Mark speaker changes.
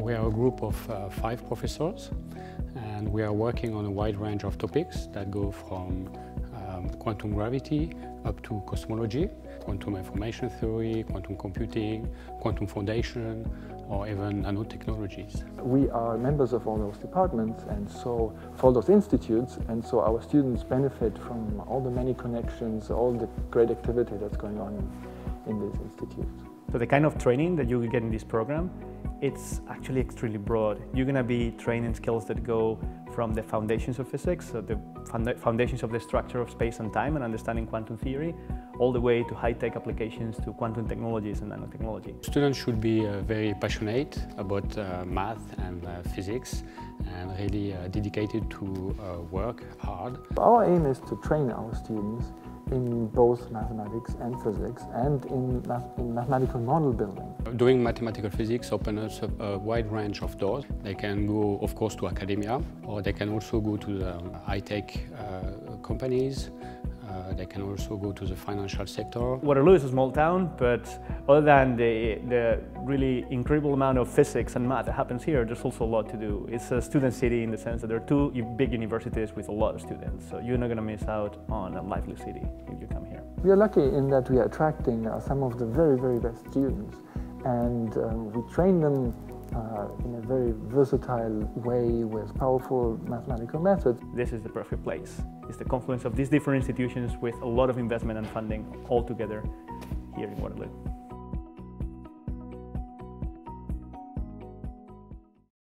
Speaker 1: We are a group of 5 professors, and we are working on a wide range of topics that go from quantum gravity up to cosmology, quantum information theory, quantum computing, quantum foundation, or even nanotechnologies.
Speaker 2: We are members of all those departments and so for those institutes, and so our students benefit from all the many connections, all the great activity that's going on in these institutes.
Speaker 3: So the kind of training that you will get in this program, it's actually extremely broad. You're going to be trained in skills that go from the foundations of physics, so the foundations of the structure of space and time and understanding quantum theory, all the way to high-tech applications to quantum technologies and nanotechnology.
Speaker 1: Students should be very passionate about math and physics and really dedicated to work hard.
Speaker 2: Our aim is to train our students in both mathematics and physics and in mathematical model building.
Speaker 1: Doing mathematical physics opens up a wide range of doors. They can go, of course, to academia, or they can also go to the high-tech companies. They can also go to the financial sector.
Speaker 3: Waterloo is a small town, but other than the really incredible amount of physics and math that happens here, there's also a lot to do. It's a student city in the sense that there are 2 big universities with a lot of students, so you're not going to miss out on a lively city if you come here.
Speaker 2: We are lucky in that we are attracting some of the very, very best students, and we train them in a very versatile way with powerful mathematical methods.
Speaker 3: This is the perfect place. It's the confluence of these different institutions with a lot of investment and funding all together here in Waterloo.